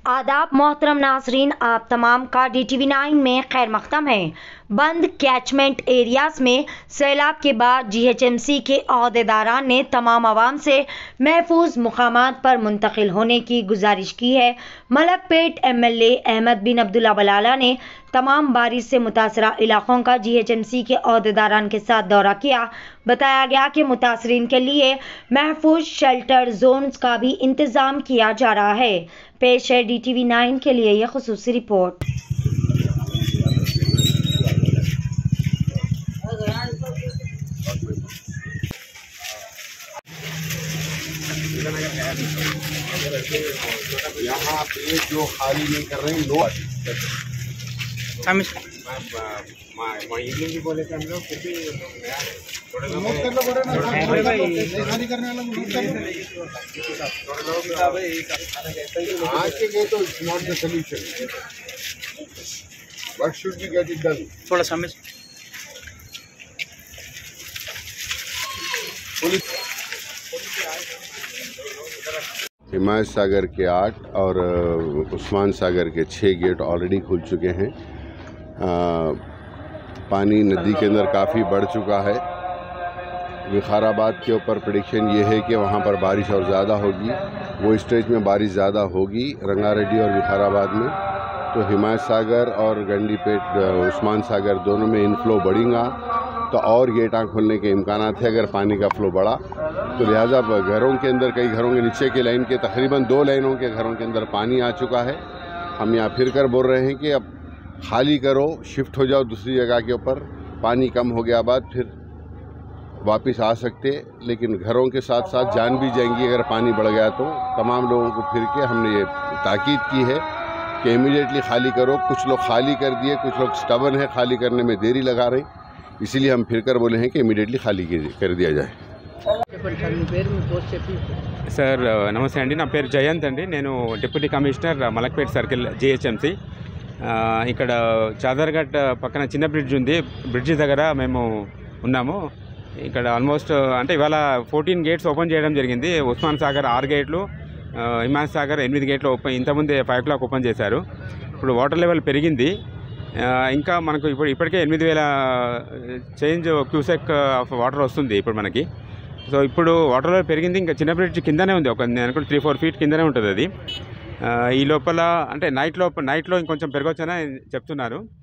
आदाब मोहतरम नाजरीन, आप तमाम का DTV9 में खैर मकदम है। बंद कैचमेंट एरियाज में सैलाब के बाद GHMC के अहदेदारान ने तमाम आवाम से महफूज मुकामात पर मुंतकिल होने की गुजारिश की है। मलकपेट MLA अहमद बिन अब्दुल्ला बलाला ने तमाम बारिश से मुतासरा इलाकों का GHMC के अहदेदारान के साथ दौरा किया। बताया गया कि मुतासरीन के लिए महफूज शेल्टर जोन्स का भी इंतज़ाम किया जा रहा है। पेश है DTV9 के लिए यह खुसूसी रिपोर्ट। यहाँ पे जो खाली नहीं कर रहे हैं लोग भी बोले थे हम लोग फिर भी आज के गए तो it's not the solution. What should be get it done? थोड़ा समझ हिमायत सागर के 8 और उस्मान सागर के 6 गेट ऑलरेडी खुल चुके हैं। पानी नदी के अंदर काफ़ी बढ़ चुका है। विखाराबाद के ऊपर प्रेडिक्शन ये है कि वहाँ पर बारिश और ज़्यादा होगी। वो स्टेज में बारिश ज़्यादा होगी रंगारेड्डी और विखाराबाद में, तो हिमायत सागर और गंडीपेट उस्मान सागर दोनों में इनफ्लो बढ़ेगा तो और गेटां खुलने के इम्कान है अगर पानी का फ्लो बढ़ा। तो लिहाजा घरों के अंदर, कई घरों के नीचे की लाइन के तकरीबन 2 लाइनों के घरों के अंदर पानी आ चुका है। हम यहाँ फिर कर बोल रहे हैं कि अब खाली करो, शिफ्ट हो जाओ दूसरी जगह के ऊपर। पानी कम हो गया बाद फिर वापस आ सकते, लेकिन घरों के साथ साथ जान भी जाएंगी अगर पानी बढ़ गया तो। तमाम लोगों को फिर के हमने ये ताकीद की है कि इमीडिएटली खाली करो। कुछ लोग खाली कर दिए, कुछ लोग स्टबन है, खाली करने में देरी लगा रहे, इसीलिए हम फिर कर बोले हैं कि इमीडिएटली खाली कर दिया जाए। సార్ నమస్తే అండి, నా పేరు జయంత్ అండి. నేను deputy commissioner Malakpet circle GHMC. ఇక్కడ చాదర్ఘట్ పక్కన చిన్న బ్రిడ్జ్ ఉంది, బ్రిడ్జ్ దగ్గర మేము ఉన్నాము. ఇక్కడ ఆల్మోస్ట్ అంటే ఇవాళ 14 గేట్స్ ఓపెన్ చేయడం జరిగింది. ఉస్మాన్ సాగర్ 6 గేట్లు, హిమాయత్ సాగర్ 8 గేట్లు ఇంతకుముందే 5 o'clock ఓపెన్ చేశారు. ఇప్పుడు వాటర్ లెవెల్ పెరిగింది. ఇంకా మనకు ఇప్పటికే 8,000 చేంజ్ క్యూసెక్ ఆఫ్ వాటర్ వస్తుంది ఇప్పుడు మనకి. సో ఇప్పుడు వాటర్ లెవెల్ పెరిగింది. ఇంకా చిన్న బ్రిడ్జ్ కిందనే ఉంది, ఒక నేను అనుకుంటే 3-4 feet కిందనే ఉంటుంది అది. ఈ లోపల అంటే నైట్లో ఇంకొంచెం పెరగొచ్చని చెప్తున్నారు.